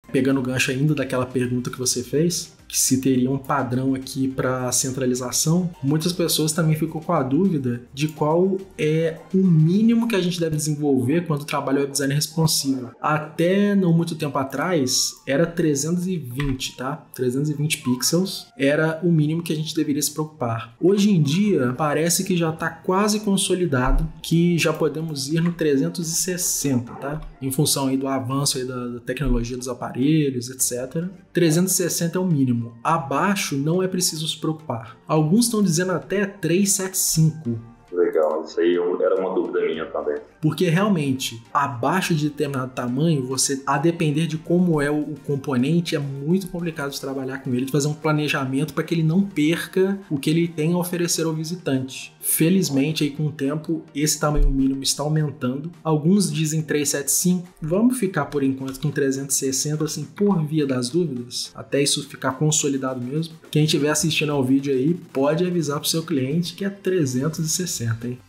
Pegando o gancho ainda daquela pergunta que você fez, que se teria um padrão aqui para centralização, muitas pessoas também ficam com a dúvida de qual é o mínimo que a gente deve desenvolver quando trabalha web design responsivo. Até não muito tempo atrás, era 320, tá? 320 pixels era o mínimo que a gente deveria se preocupar. Hoje em dia, parece que já está quase consolidado que já podemos ir no 360, tá? Em função aí do avanço aí da tecnologia dos aparelhos, etc. 360 é o mínimo. Abaixo não é preciso se preocupar. Alguns estão dizendo até 375. Legal, isso aí era uma dúvida minha também. Porque realmente, abaixo de determinado tamanho, você, a depender de como é o componente, é muito complicado de trabalhar com ele, de fazer um planejamento para que ele não perca o que ele tem a oferecer ao visitante. Felizmente, aí com o tempo, esse tamanho mínimo está aumentando. Alguns dizem 375, vamos ficar por enquanto com 360, assim, por via das dúvidas, até isso ficar consolidado mesmo. Quem estiver assistindo ao vídeo aí, pode avisar para o seu cliente que é 360, hein?